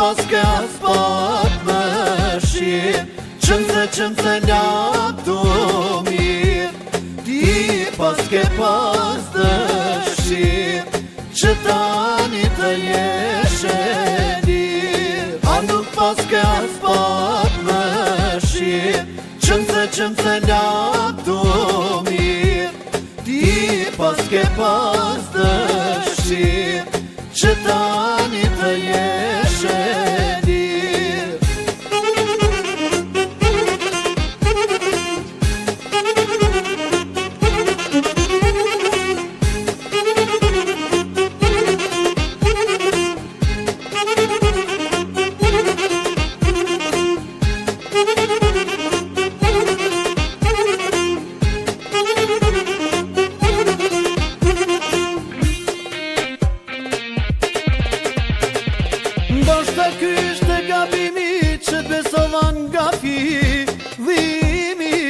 pas ke as pat më shqip Qënce njatu mirë Ti pas ke pas dëshirë Që tani të jesh e lirë A nuk pas ke as pat më shqip Qënce njatu mirë Ti pas ke pas dëshirë Që tani të jesh e lirë Ndoshta ky ishte gabimi që t'besovan nga fillimi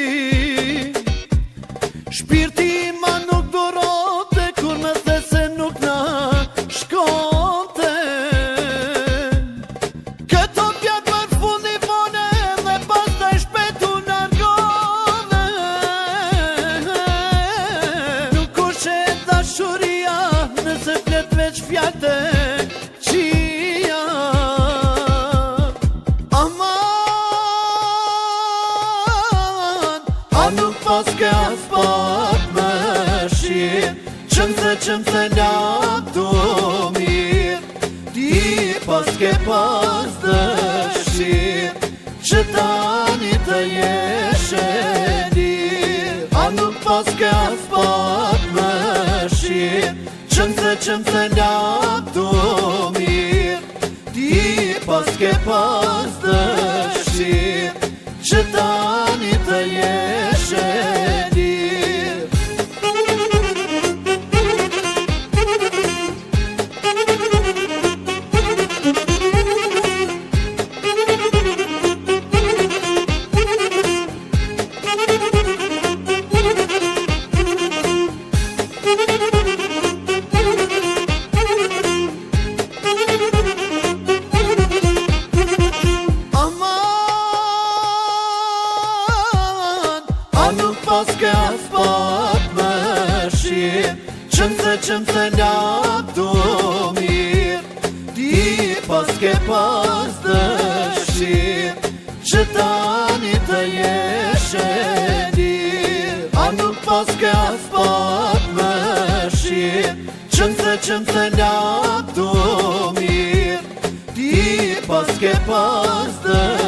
Shpirti ma nuk durote kur më the se nuk na shkonte Këto pjat për fundi fone dhe pastaj shpejt u largove Nuk është e dashuria nëse flet veç fjalte A nuk pas ke as pat më shqip Qënce njatu mirë Ti pas ke pas dëshirë Që tani të jesh e lirë A nuk pas ke as pat më shqip Qënce njatu mirë Ti pas ke pas dëshirë Që tani të jesh e lirë A nuk pas ke as pat më shqip Qënce njatu mirë Ti pas ke pas dëshirë Që tani të jesh e lirë A nuk pas ke as pat më shqip Qënce njatu mirë Ti pas ke pas dëshirë